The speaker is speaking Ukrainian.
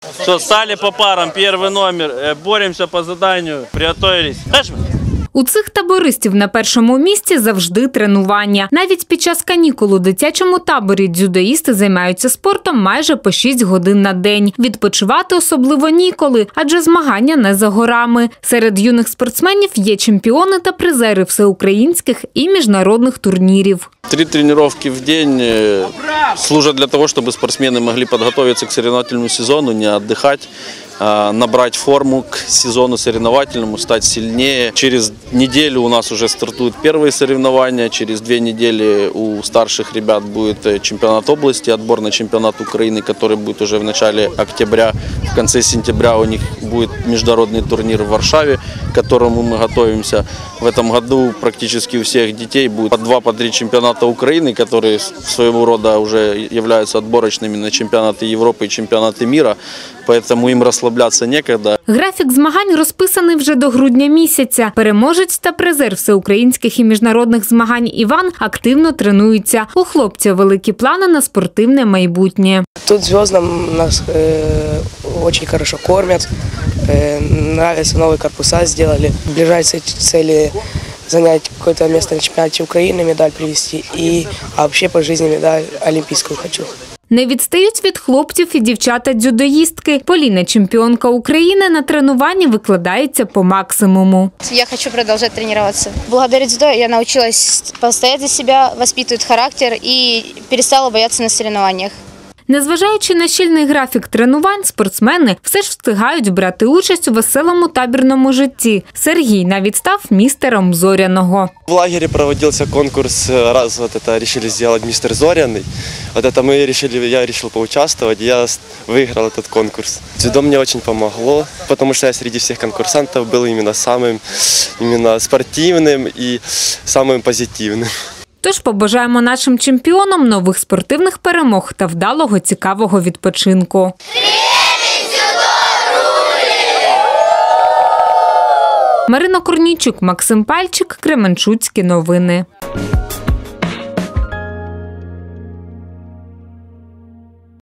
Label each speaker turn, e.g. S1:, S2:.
S1: Все, стали по парам, первый номер, боремся по заданию, приготовились.
S2: У цих табористів на першому місці завжди тренування. Навіть під час канікул у дитячому таборі дзюдоїсти займаються спортом майже по 6 годин на день. Відпочивати особливо ніколи, адже змагання не за горами. Серед юних спортсменів є чемпіони та призери всеукраїнських і міжнародних турнірів.
S1: 3 тренировки в день служат для того, чтобы спортсмены могли подготовиться к соревновательному сезону, не отдыхать, набрать форму к сезону соревновательному, стать сильнее. Через неделю у нас уже стартуют первые соревнования, через 2 недели у старших ребят будет чемпионат области, отбор на чемпионат Украины, который будет уже в начале октября. В конце сентября у них будет международный турнир в Варшаве, к которому мы готовимся. В этом году практически у всех детей будет по 2-3 чемпионата Украины, которые своего рода уже являются отборочными на чемпионаты Европы и чемпионаты мира, поэтому им расслабляться некогда.
S2: Графік змагань розписаний вже до грудня місяця. Переможець та призер всеукраїнських і міжнародних змагань Іван активно тренується. У хлопця великі плани на спортивне майбутнє.
S3: Тут звездам нас очень хорошо кормят, нравятся новые корпуса сделали. Ближайшие цели занять какое-то место на чемпионате Украины, медаль привезти, а вообще по жизни медаль олимпийскую хочу.
S2: Не відстають від хлопців і дівчата-дзюдоїстки. Поліна, чемпіонка України, на тренуванні викладається по максимуму.
S4: Я хочу продолжать тренироваться. Благодаря дзюдо я научилась постоять за себя, воспитывать характер и перестала бояться на соревнованиях.
S2: Незважаючи на щільний графік тренувань, спортсмени все ж встигають брати участь у веселому табірному житті. Сергій навіть став містером Зоряного.
S5: В лагере проводился конкурс, раз решили сделать мистер Зоряный. Я решил поучаствовать, я выиграл этот конкурс. Дзюдо мне очень помогло, потому что я среди всех конкурсантов был именно самым спортивным и самым позитивным.
S2: Тож побажаємо нашим чемпіонам нових спортивних перемог та вдалого, цікавого відпочинку. Марина Корнійчук, Максим Пальчик, Кременчуцькі новини.